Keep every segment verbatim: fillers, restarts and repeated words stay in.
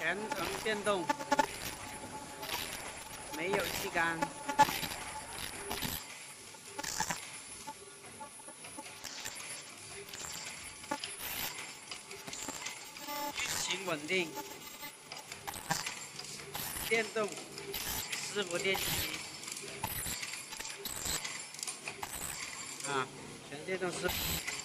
全程电动，没有气缸。运行稳定，电动伺服电机啊，全电动伺服。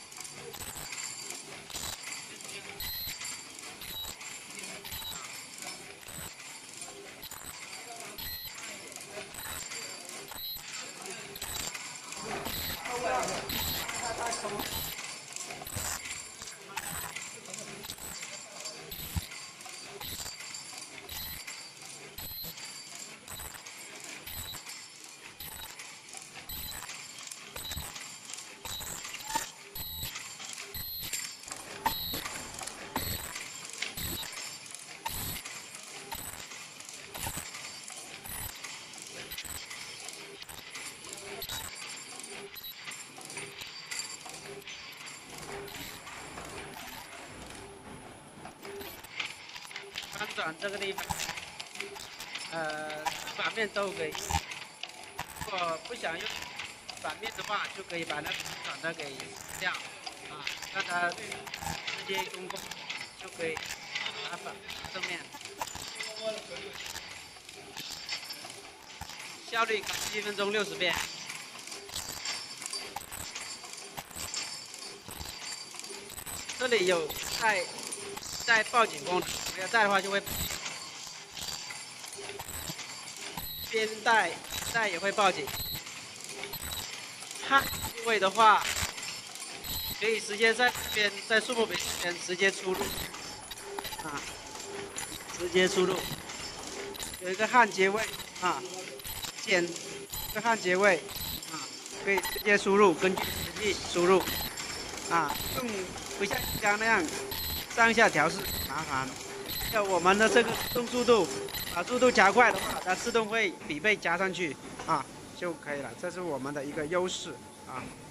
翻转这个地方，呃，反面都可以。如果不想用反面的话，就可以把那个翻转的给掉，啊，让它直接攻攻就可以把它反正面。效率高，一分钟六十遍。这里有带带报警功能。 没有带的话就会边带带也会报警。焊部位的话，可以直接在这边在树木边边直接出入啊，直接出入。有一个焊接位啊，剪一个焊接位啊，可以直接输入，根据实际输入啊，用不像刚那样上下调试麻烦。 要我们的这个动速度，把速度加快的话，它自动会匹配加上去啊就可以了。这是我们的一个优势啊。